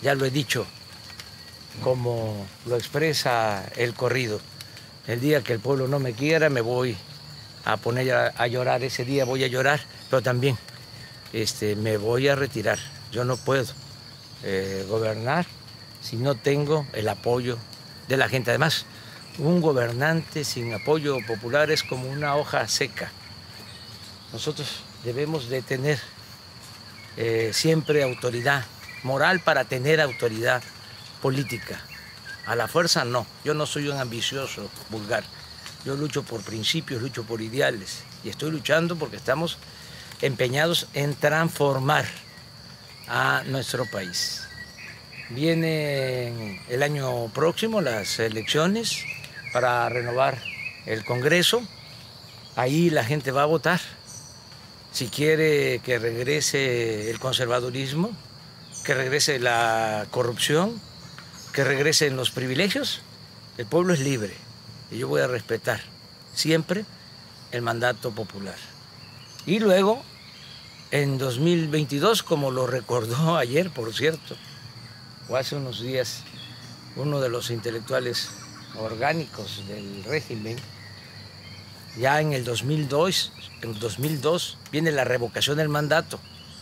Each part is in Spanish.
ya lo he dicho, como lo expresa el corrido. El día que el pueblo no me quiera, me voy a poner a llorar. Ese día voy a llorar, pero también me voy a retirar. Yo no puedo gobernar si no tengo el apoyo de la gente. Además, un gobernante sin apoyo popular es como una hoja seca. Nosotros debemos de tener siempre autoridad moral para tener autoridad política. A la fuerza no. Yo no soy un ambicioso vulgar. Yo lucho por principios, lucho por ideales y estoy luchando porque estamos empeñados en transformar a nuestro país. Viene el año próximo las elecciones para renovar el Congreso. Ahí la gente va a votar. Si quiere que regrese el conservadurismo, que regrese la corrupción, que regresen los privilegios, el pueblo es libre y yo voy a respetar siempre el mandato popular. Y luego, en 2022, como lo recordó ayer, por cierto, o hace unos días, uno de los intelectuales orgánicos del régimen, ya en el 2002 viene la revocación del mandato.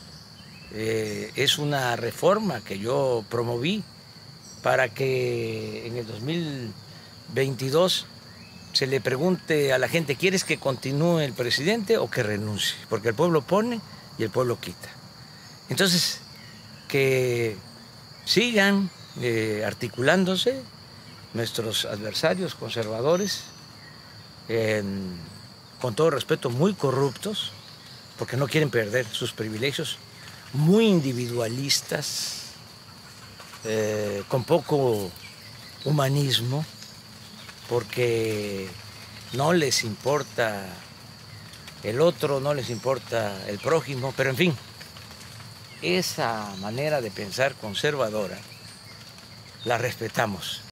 Es una reforma que yo promoví para que en el 2022 se le pregunte a la gente, ¿quieres que continúe el presidente o que renuncie? Porque el pueblo pone y el pueblo quita. Entonces, que sigan articulándose nuestros adversarios conservadores, con todo respeto, muy corruptos, porque no quieren perder sus privilegios, muy individualistas, con poco humanismo, porque no les importa el otro, no les importa el prójimo, pero en fin, esa manera de pensar conservadora la respetamos.